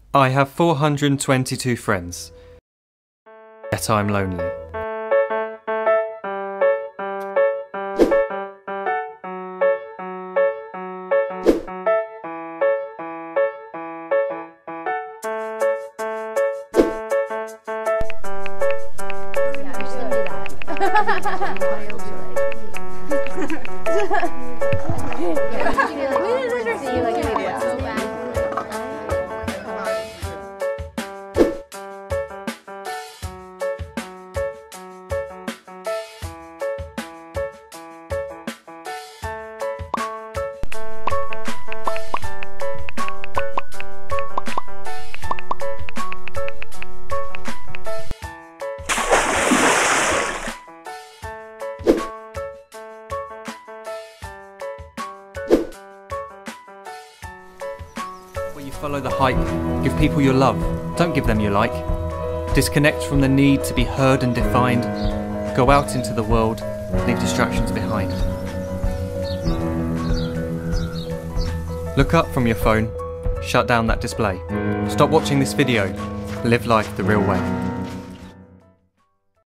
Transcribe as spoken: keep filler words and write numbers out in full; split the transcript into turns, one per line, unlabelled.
I have four hundred twenty-two friends, yet I'm lonely. You follow the hype, give people your love, don't give them your like. Disconnect from the need to be heard and defined. Go out into the world, leave distractions behind. Look up from your phone, shut down that display. Stop watching this video, live life the real way.